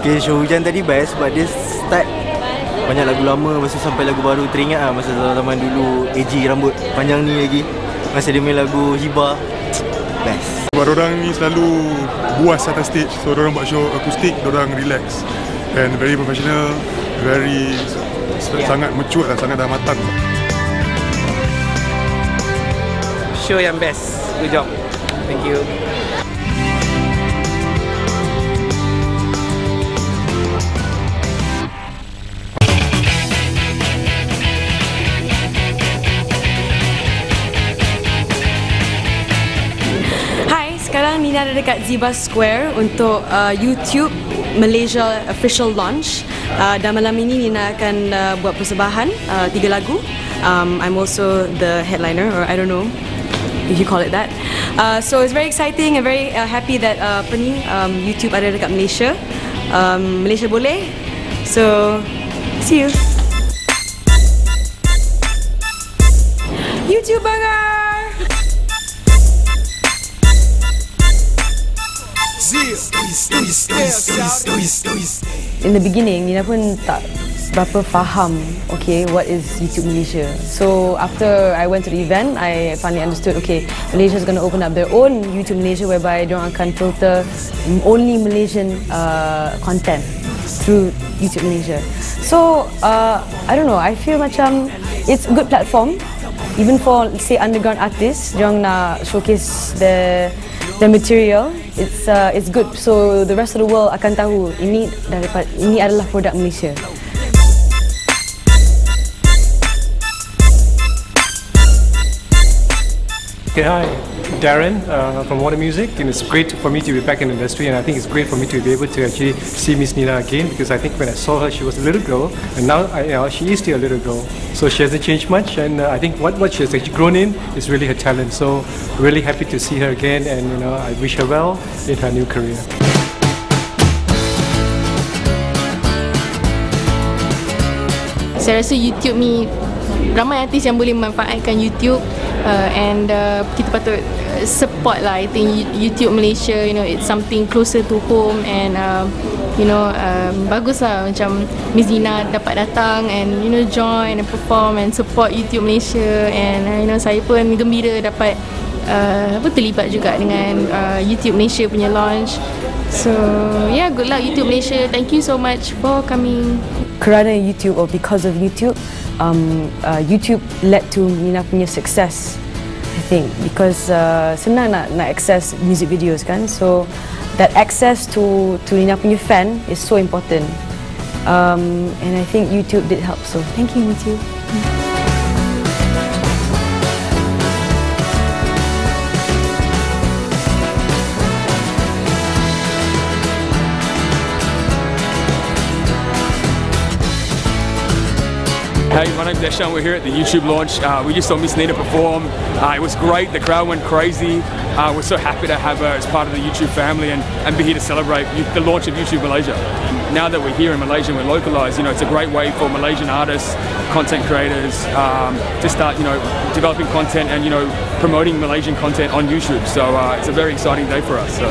Okay, show hujan tadi best sebab dia start banyak lagu lama, lepas tu sampai lagu baru. Teringat lah masa zaman dulu AG rambut panjang ni lagi, masa dia main lagu Hibah. Best. Sebab orang ni selalu buas atas stage, so orang buat show akustik, orang relax and very professional, very sangat mature lah, sangat dah matang. Show yang best. Good job. Thank you. Sekarang Nina ada dekat Ziba Square untuk YouTube Malaysia official launch, dan malam ini Nina akan buat persembahan 3 lagu. I'm also the headliner, or I don't know if you call it that. So it's very exciting and very happy that YouTube ada dekat Malaysia. Malaysia boleh. So see you. YouTube Burger. In the beginning, Nina pun tak berapa faham, okay, what is YouTube Malaysia. So after I went to the event, I finally understood, okay, Malaysia is going to open up their own YouTube Malaysia, whereby they akan filter only Malaysian content through YouTube Malaysia. So I don't know, I feel macam it's a good platform, even for say underground artists, diorang nak showcase their material. It's good, so the rest of the world akan tahu ini adalah produk Malaysia. Okay, hi, Darren from Water Music, and it's great for me to be back in the industry, and I think it's great for me to be able to actually see Miss Nina again, because I think when I saw her she was a little girl, and now she is still a little girl, so she hasn't changed much, and I think what she has actually grown in is really her talent. So really happy to see her again, and I wish her well in her new career. Saya rasa YouTube ni ramai artis yang boleh memanfaatkan YouTube, and kita patut support lah. I think YouTube Malaysia, it's something closer to home, and bagus lah macam Miss Nina dapat datang and join and perform and support YouTube Malaysia, and saya pun gembira dapat terlibat juga dengan YouTube Malaysia punya launch. So yeah, good luck YouTube Malaysia. Thank you so much for coming. Kerana YouTube, or because of YouTube, YouTube led to Nina punya success, I think, because senang nak access music videos kan, so that access to Nina punya fan is so important, and I think YouTube did help, so thank you YouTube. Hey, my name's Ashan. We're here at the YouTube launch. We just saw Miss Nina perform. It was great. The crowd went crazy. We're so happy to have her as part of the YouTube family and be here to celebrate the launch of YouTube Malaysia. Now that we're here in Malaysia and we're localised, it's a great way for Malaysian artists, content creators to start, developing content and, promoting Malaysian content on YouTube. So it's a very exciting day for us. So.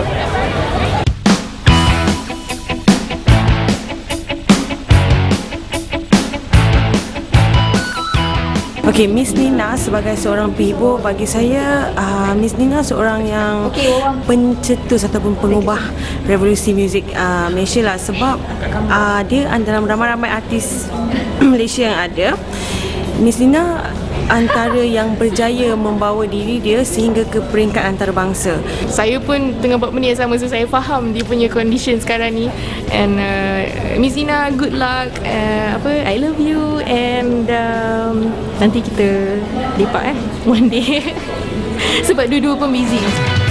Okay, Miss Nina sebagai seorang penghibur, bagi saya Miss Nina seorang yang pencetus ataupun pengubah revolusi muzik Malaysia lah, sebab dia dalam ramai-ramai artis Malaysia yang ada, Miss Nina antara yang berjaya membawa diri dia sehingga ke peringkat antarabangsa. Saya pun tengah buat benda yang sama, so saya faham dia punya condition sekarang ni. And Miss Nina, good luck, I love you, and nanti kita lepak one day sebab dua-dua pun busy.